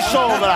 sombra.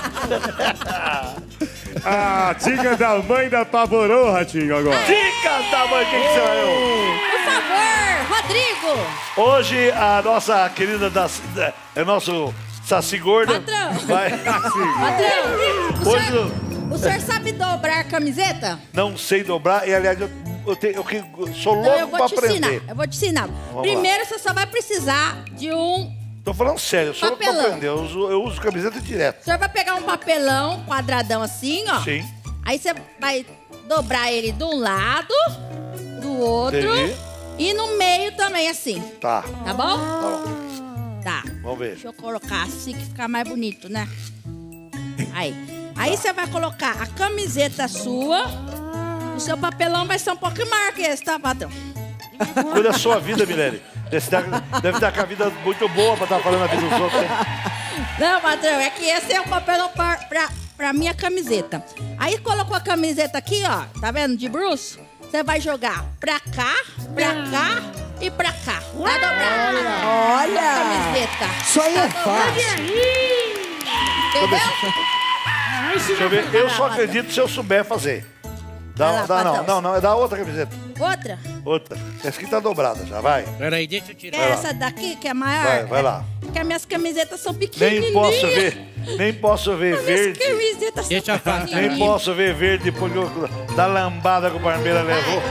A dica da mãe da Pavorou, Ratinho, agora. Dica da mãe, quem que você vai? Por favor, Rodrigo. Hoje, a nossa querida, é nosso Saci Gorda. Patrão. Vai. Patrão, Hoje o senhor sabe dobrar a camiseta? não sei dobrar e, aliás, eu sou Então, louco pra aprender. Eu vou te ensinar. Vamos Primeiro, você só vai precisar de um... Tô falando sério, eu sou louco pra Papelão. aprender. Eu uso camiseta direto. O senhor vai pegar um papelão quadradão assim, ó. Sim. Aí você vai dobrar ele de um lado, do outro. Entendi. E no meio também, assim. Tá. Tá bom? Tá bom. Tá. Vamos ver. Deixa eu colocar assim que fica mais bonito, né? Aí você vai colocar a camiseta sua. O seu papelão vai ser um pouquinho maior que esse, tá, patrão? Cuida da sua vida, Milene. Deve estar com a vida muito boa pra estar falando a vida dos outros, hein? Não, patrão, é que esse é o papelão pra minha camiseta. Aí colocou a camiseta aqui, ó. Tá vendo? De bruxo. Você vai jogar pra cá e pra cá. Tá dobrado. Olha! A camiseta. Isso aí é fácil. Entendeu? Deixa eu ver. Eu só acredito se eu souber fazer. Vai lá, patrão. Não, é da outra camiseta. Outra. Outra. Essa aqui tá dobrada já, vai. Peraí, deixa eu tirar. Quer essa daqui, que é maior? Vai lá. Porque as minhas camisetas são pequenininhas. Nem posso ver As minhas verde. camisetas são Deixa eu falar. Nem pequenininhas. posso ver verde depois da lambada que o Barbeira levou.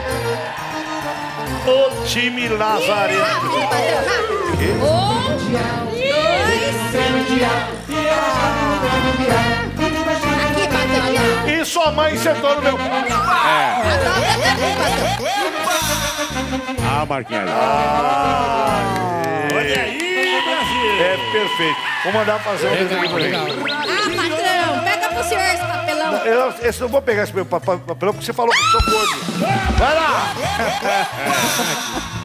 O time Lazarento. Rápido, patrão, rápido. Um, dois. Aqui, patrão, olha. E sua mãe sentou no meu... Ah, Marquinhos. Olha aí, Brasil. É perfeito. Vou mandar fazer um desenho por aí. Legal. Ah, patrão, pega pro senhor esse papelão. Eu não vou pegar esse papelão porque você falou que eu sou gordo. Vai lá!